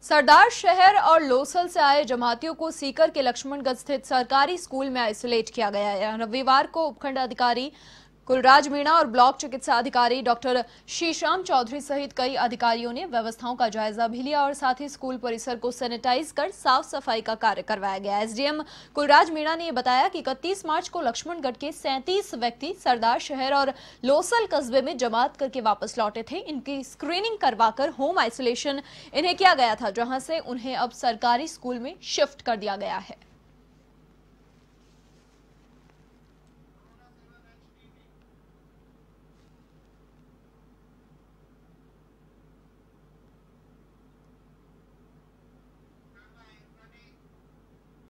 सरदार शहर और लोसल से आए जमातियों को सीकर के लक्ष्मणगढ़ स्थित सरकारी स्कूल में आइसोलेट किया गया है। रविवार को उपखंड अधिकारी कुलराज मीणा और ब्लॉक चिकित्सा अधिकारी डॉक्टर शीशाम चौधरी सहित कई अधिकारियों ने व्यवस्थाओं का जायजा भी लिया और साथ ही स्कूल परिसर को सैनिटाइज कर साफ सफाई का कार्य करवाया गया। एसडीएम कुलराज मीणा ने बताया कि 31 मार्च को लक्ष्मणगढ़ के 37 व्यक्ति सरदार शहर और लोसल कस्बे में जमात करके वापस लौटे थे। इनकी स्क्रीनिंग करवाकर होम आइसोलेशन इन्हें किया गया था, जहां से उन्हें अब सरकारी स्कूल में शिफ्ट कर दिया गया है।